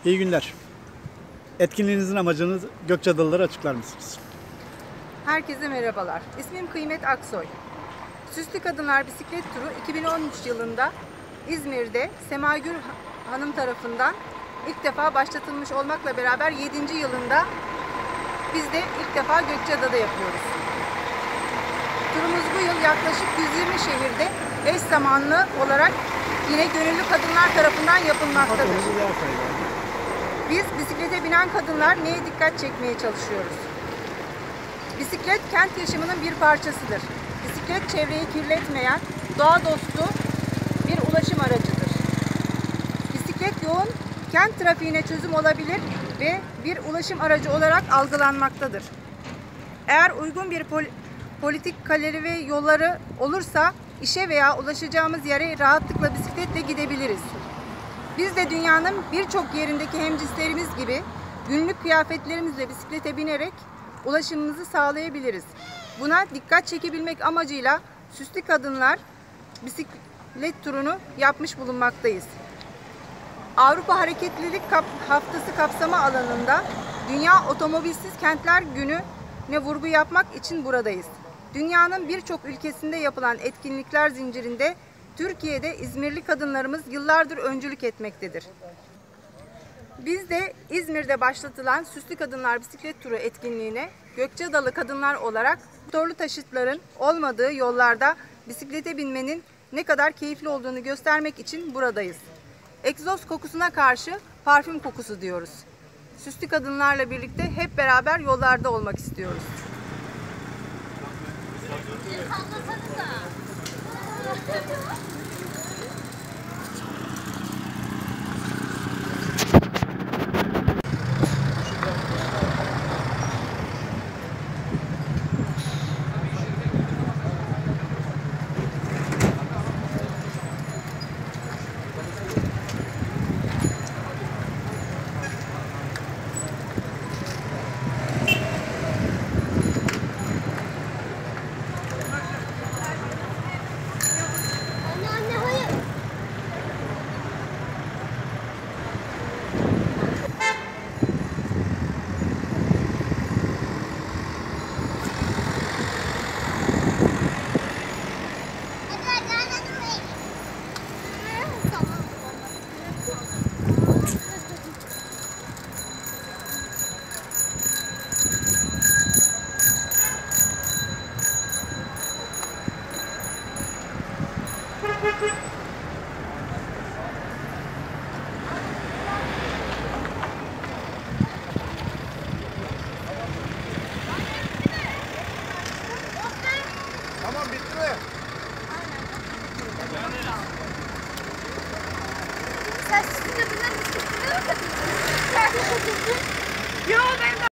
İyi günler. Etkinliğinizin amacını Gökçeadalılara açıklar mısınız? Herkese merhabalar. İsmim Kıymet Aksoy. Süslü Kadınlar Bisiklet Turu 2013 yılında İzmir'de Semagül Hanım tarafından ilk defa başlatılmış olmakla beraber 7. yılında biz de ilk defa Gökçeada'da yapıyoruz. Turumuz bu yıl yaklaşık 120 şehirde eş zamanlı olarak yine gönüllü kadınlar tarafından yapılmaktadır. Biz bisiklete binen kadınlar neye dikkat çekmeye çalışıyoruz? Bisiklet kent yaşamının bir parçasıdır. Bisiklet çevreyi kirletmeyen, doğa dostu bir ulaşım aracıdır. Bisiklet yoğun kent trafiğine çözüm olabilir ve bir ulaşım aracı olarak algılanmaktadır. Eğer uygun bir politik kaleleri ve yolları olursa işe veya ulaşacağımız yere rahatlıkla bisikletle gidebiliriz. Biz de dünyanın birçok yerindeki hemcinslerimiz gibi günlük kıyafetlerimizle bisiklete binerek ulaşımımızı sağlayabiliriz. Buna dikkat çekebilmek amacıyla Süslü Kadınlar Bisiklet Turu'nu yapmış bulunmaktayız. Avrupa Hareketlilik Haftası kapsamı alanında Dünya Otomobilsiz Kentler Günü'ne vurgu yapmak için buradayız. Dünyanın birçok ülkesinde yapılan etkinlikler zincirinde Türkiye'de İzmirli kadınlarımız yıllardır öncülük etmektedir. Biz de İzmir'de başlatılan Süslü Kadınlar Bisiklet Turu etkinliğine Gökçeadalı kadınlar olarak motorlu taşıtların olmadığı yollarda bisiklete binmenin ne kadar keyifli olduğunu göstermek için buradayız. Egzoz kokusuna karşı parfüm kokusu diyoruz. Süslü kadınlarla birlikte hep beraber yollarda olmak istiyoruz. Tamam, bitti mi? Sen süslü kadınlar mısın? Yok ben